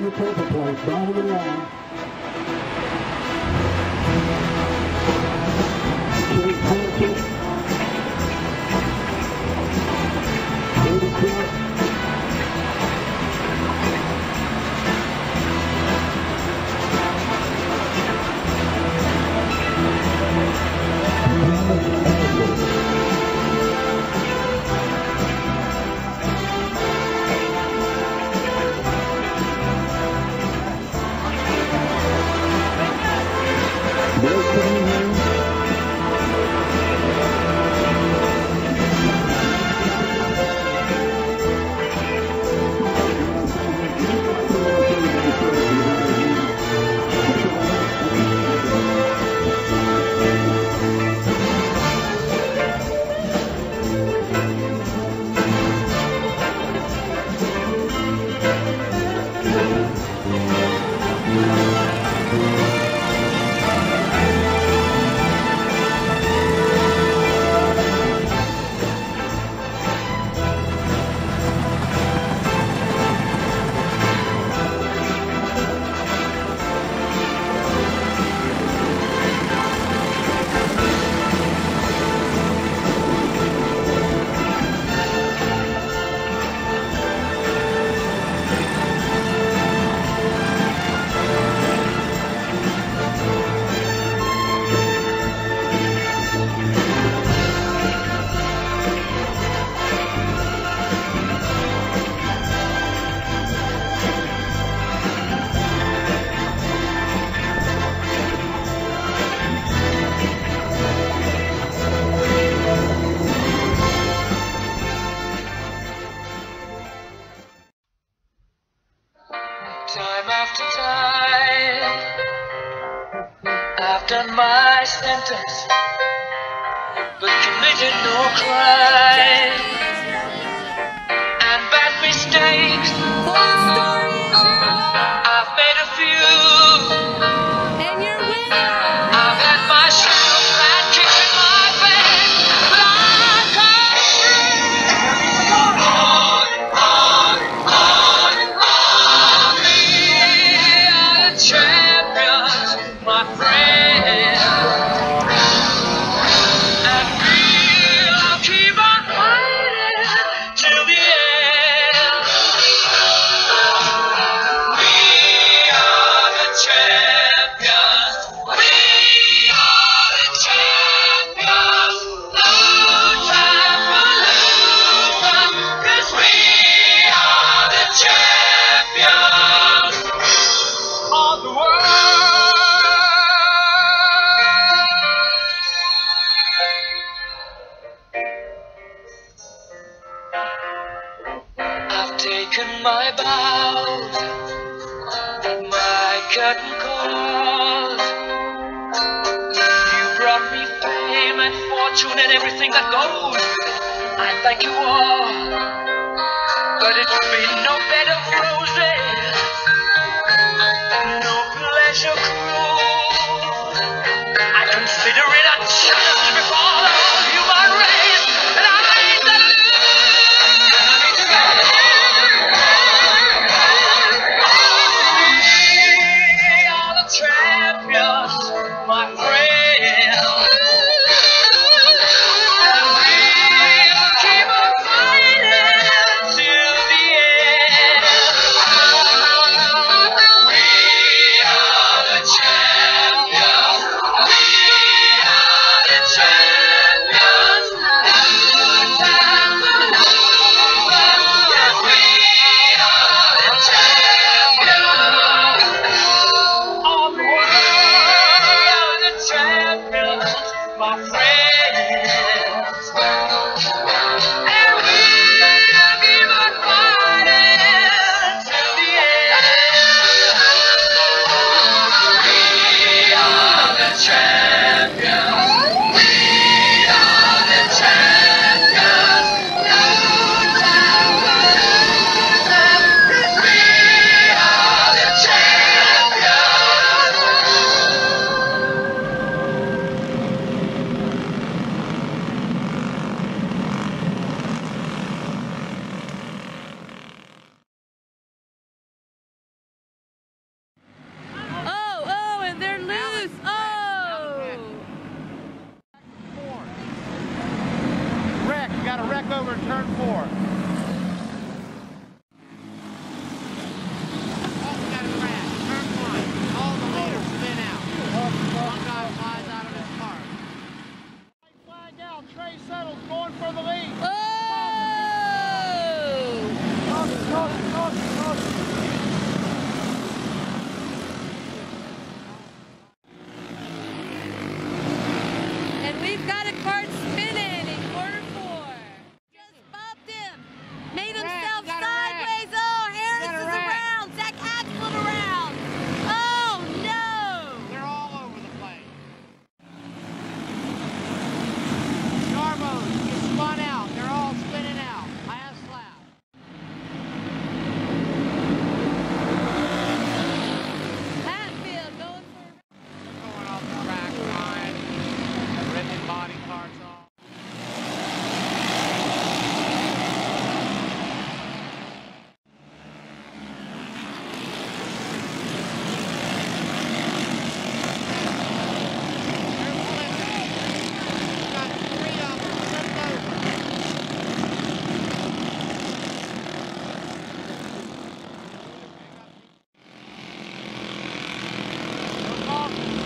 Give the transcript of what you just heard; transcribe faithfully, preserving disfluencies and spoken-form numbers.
the paper plate, bottom of the line. Kate Hackett. David Clark. Time after time, I've done my sentence, but committed no crime and bad mistakes. I've made a few, And you're winning. I've had my share of bad kicks in my back, but I come on, on, on, on. We are the champions, my friend, and we'll keep on fighting till the end. We are the champions. We are the champions. No time for losing, 'cause we are the champions of the world. I've taken my bows, my curtain calls. You brought me fame and fortune and everything that goes. I thank you all, but it's been no bed of roses, no pleasure cruise. I consider it a challenge before the whole human race, and I ain't gonna We are the champions, my friend, and we'll keep on fighting till the end. We are the champions. We are the champions. No time for losing, 'cause we are the champions of the world, the champions, my friends. And we'll keep on fighting till the end. We are the champions. We are the champions. No time for losing, 'cause we are the champions. turn four. Oh, we got a crash. Turn one. All the leaders spin out. One guy flies out of his car. White flag out. Trey Settles going for the lead. Oh! And we've got a cart spinning in corner four. Just bumped him. Made himself got a wreck. sideways. Oh, Harris Got a is wreck. around. Zach Hatfield around. Oh, no. They're all over the place. Jarbo's get spun out. They're all spinning out. Last lap. Hatfield going for... Going off the track line. Ripping body parts off. They're flipping. We've got three of them flipped over. Don't call